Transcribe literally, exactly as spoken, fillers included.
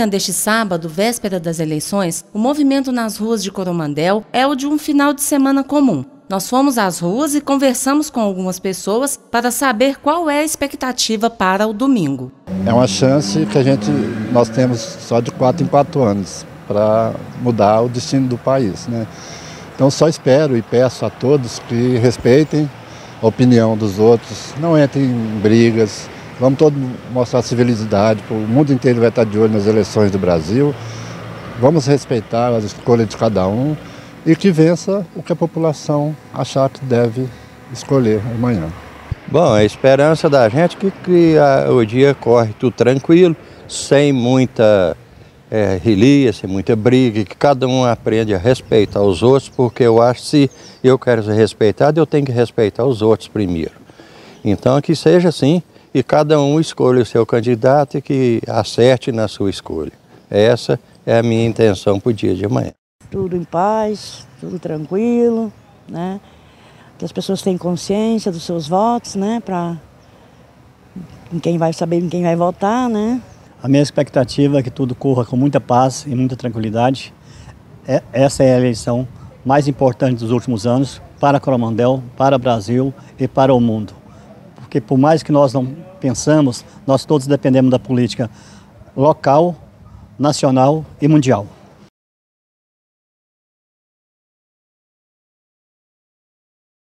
manhã deste sábado, véspera das eleições, o movimento nas ruas de Coromandel é o de um final de semana comum. Nós fomos às ruas e conversamos com algumas pessoas para saber qual é a expectativa para o domingo. É uma chance que a gente, nós temos só de quatro em quatro anos para mudar o destino do país, né? Então só espero e peço a todos que respeitem a opinião dos outros, não entrem em brigas, vamos todos mostrar civilidade, o mundo inteiro vai estar de olho nas eleições do Brasil, vamos respeitar as escolhas de cada um e que vença o que a população achar que deve escolher amanhã. Bom, a esperança da gente é que, que a, o dia corre tudo tranquilo, sem muita é, relia, sem muita briga, que cada um aprende a respeitar os outros, porque eu acho que se eu quero ser respeitado, eu tenho que respeitar os outros primeiro. Então que seja assim, e cada um escolha o seu candidato e que acerte na sua escolha. Essa é a minha intenção para o dia de amanhã. Tudo em paz, tudo tranquilo, né? Que as pessoas tenham consciência dos seus votos, né? Para quem vai saber em quem vai votar, né? A minha expectativa é que tudo corra com muita paz e muita tranquilidade. É, essa é a eleição mais importante dos últimos anos para Coromandel, para o Brasil e para o mundo. Porque por mais que nós não pensamos, nós todos dependemos da política local, nacional e mundial.